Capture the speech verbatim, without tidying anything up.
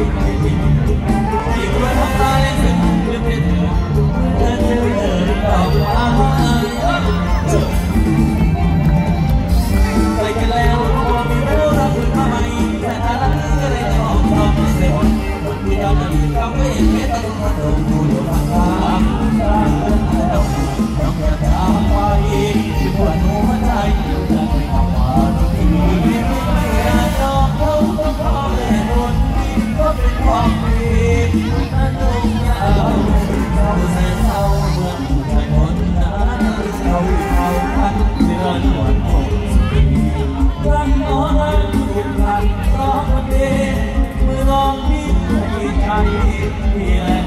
ที่ควรทำลายถึงเรื่องเธอเธอเจอเธอต่อมาไปกันแล้วพอมีรู้รับมือมาใหม่แต่ถ้ารักก็เลยจะออกทำเสียวันที่เราจะมีความไม่เห็นไม่ต้องมาตรงดูอยู่ผ่านทางน้องอยากจะไปที่ปวดหัวใจอยากไปทำมาที่นี่ไม่อยากยอมเขาต้องพอเลยบนนี้ก็เป็นความดีนั่นคงยาวเศร้าแสนเศร้าเมื่อใจคนนั้นเศร้าเขาพันเดือนวันคงสีรักน้องรักทุกท่านร้องวันเดียวเมื่อลองพิจารณาใจที่